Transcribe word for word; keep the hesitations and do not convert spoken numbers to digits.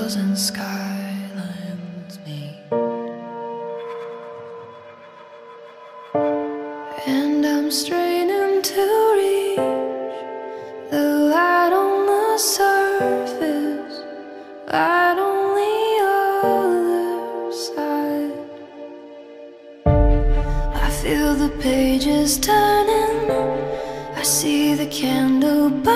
hills and skylands meet, and I'm straining to reach the light on the surface, light on the other side. I feel the pages turning, I see the candle burn.